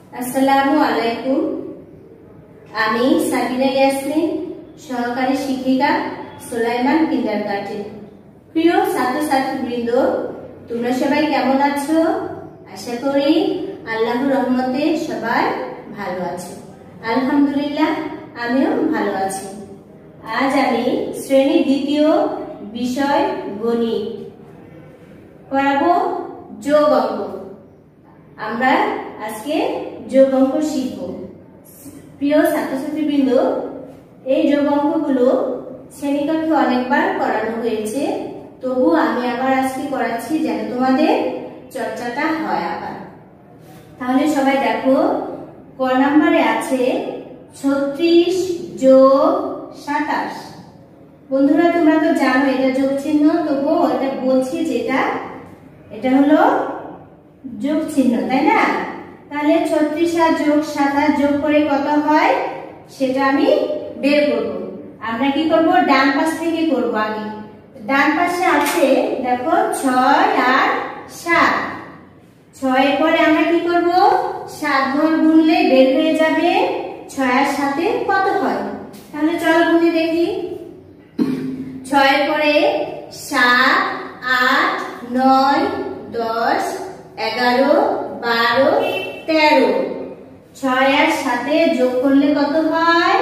আসসালামু আলাইকুম। আমি সাবিনা ইয়াসমিন, সহকারী শিক্ষিকা, সুলাইমান কিন্ডারগার্টেন। প্রিয় ছাত্রছাত্রীবৃন্দ, তোমরা সবাই কেমন আছো? আশা করি আল্লাহর রহমতে সবাই ভালো আছো। আলহামদুলিল্লাহ, আমিও ভালো আছি। আজ আমি শ্রেণী দ্বিতীয় বিষয় গণিত পড়াবো যোগ অঙ্ক। আমরা আজকে যোগ অঙ্ক শিখব। প্রিয় ছাত্রছাত্রীবৃন্দ, এই যোগ অঙ্কগুলো শ্রেণীকক্ষে অনেকবার করানো হয়েছে, তবু আমি আবার আজকে করাচ্ছি যেন তোমাদের চর্চাটা হয় আবার। তাহলে সবাই দেখো, ক নম্বরে আছে 36 যোগ 27। বন্ধুরা, তোমরা তো জানো এটা যোগ চিহ্ন, তবুও এটা বলছি যেটা এটা হলো যোগ চিহ্ন, তাই না? তাহলে 36 আর যোগ 27 যোগ করে কত হয় সেটা আমি বের করব। আমরা কি করব? ডান পাশ থেকে করব আগে। ডান পাশে আছে দেখো 6 আর 7। 6 এর পরে আমরা কি করব? 7 ঘর গুনলে বের হয়ে যাবে 6 আর 7 এর কত হয়। তাহলে চলো গুনে দেখি। 6 এর পরে 7, 8, 9, 10, 11, 12, 13। 6 আর 7 যোগ করলে কত হয়?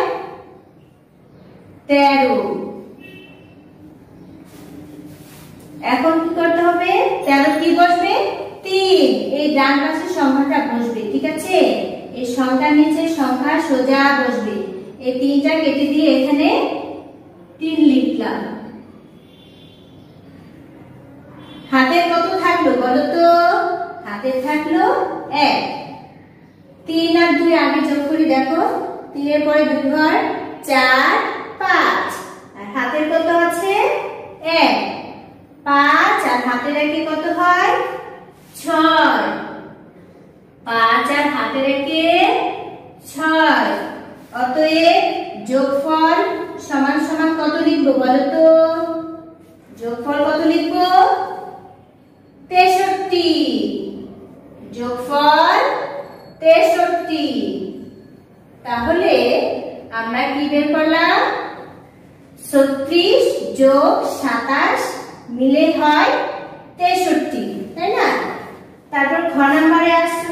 13। এখন কি করতে হবে? 13 কি বসবে? 3। এই ডান পাশের সংখ্যাটা বসবে, ঠিক আছে? এই সংখ্যার নিচে সংখ্যা সোজা বসবে। এই 3টা কেটে দিয়ে এখানে 3 লিখলাম। হাতে কত থাকলো বলো তো? হাতে থাকলো 1। 3 আর 2 আগে যোগ করি, দেখো 3 এর পরে 2 ঘর 4, 5। আর হাতের কত আছে? 1। 5 আর হাতের একে কত হয়? 6। 5 আর হাতের একে 6। অতএব যোগফল সমান সমান কত লিখবো বলো তো? যোগফল কত লিখবো? 63। যোগফল 63। তাহলে আমরা কি বের করলাম? 36 যোগ 27 মিলে হয় 63, তাই না? তারপর খ নম্বরে আছে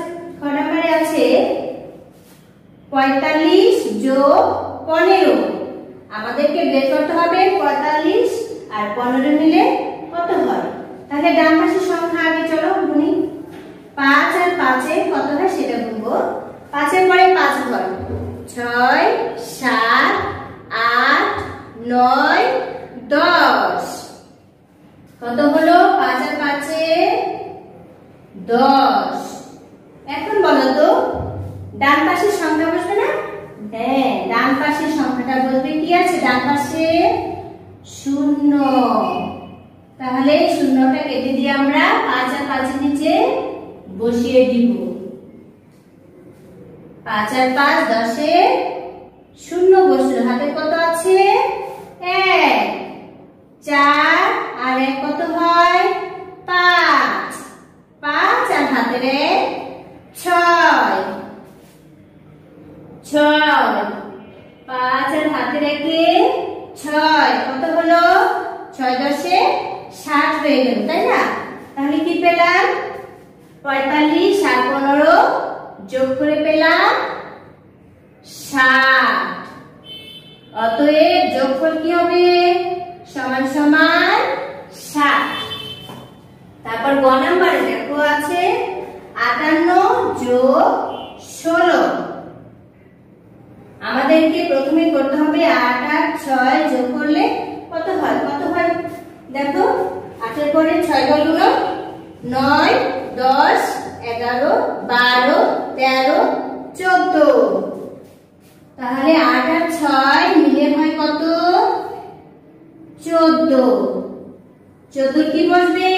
45 যোগ 15। আমাদেরকে বের করতে হবে 45 আর 15 মিলে কত হয়। তাহলে ডান পাশের সংখ্যা আগে চলো গুনি। 5 আর 5 এর কত হয় সেটা গুনবো। 5 এর পরে 5 ঘর 6, 7, 8, 9, 10। কত হলো? 5 আর 5 এ 10। এখন বলো তো ডান পাশের সংখ্যা বসবে না? হ্যাঁ, ডান পাশের সংখ্যাটা বসবে। কি আছে ডান পাশে? 0। তাহলে শূন্যটা কেটে দিয়ে আমরা 5 আর 5 এর নিচে বসিয়ে দিব। 5 আর 5 10 এ 0 বসলো। হাতে কত আছে? 1। 4 আর 1 কত হয়? 5। 5 আর হাতের 1 6। 6। 5 আর হাতের 1 6 কত হলো? 6 10 এ 60 হয়ে গেল, তাই না? তাহলে কি পেলাম? 45 আর 15 যোগ করে পেলাম 60। অতএব যোগফল কি হবে? সমান সমান 60। তারপর গ নম্বরে দেখো আছে 58 যোগ 16। আমাদেরকে প্রথমে করতে হবে 8 আর 6 যোগ করলে কত হয়? কত হয় দেখো। 8 এর পরে 6 ঘর গুণ 9, 10, 11, 12, 13, 14। তাহলে 8 আর 6 মিলে হয় কত? 14। 14 কি বসবে?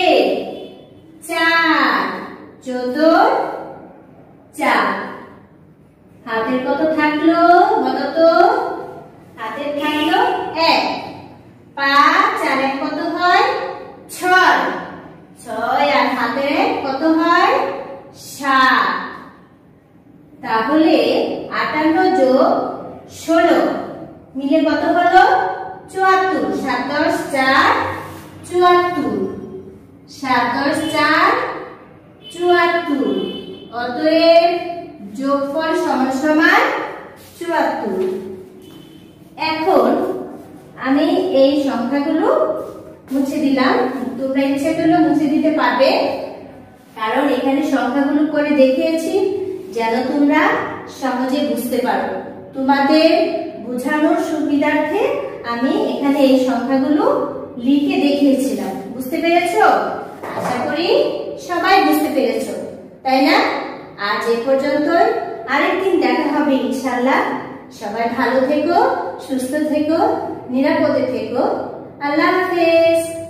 4। 14 4। হাতের কত থাকলো বলো তো? হাতের থাকলো 1। 5 আর 1 কত হয়? 6। 6 আর হাতের কত হয়? 7। তাহলে 58 যোগ 16 মিলে কত হলো? 74। 7 10 4 74। 7 10 4 74। অতএব যোগফল সমান সমান 74। এখন আমি এই সংখ্যাগুলো মুছে দিলাম। তোমরা ইচ্ছে করলে মুছে দিতে পারবে, কারণ এখানে সংখ্যাগুলো করে দেখিয়েছি যেন তোমরা সহজে বুঝতে পারো। তোমাদের বোঝানোর সুবিধার্থে আমি এখানে এই সংখ্যাগুলো লিখে দেখিয়েছিলাম। বুঝতে পেরেছো? আশা করি সবাই বুঝতে পেরেছো, তাই না? আজ এ পর্যন্তই। আরেকদিন দেখা হবে ইনশাআল্লাহ। সবাই ভালো থেকো, সুস্থ থেকো, নিরাপদে থেকো। আল্লাহ হাফেজ।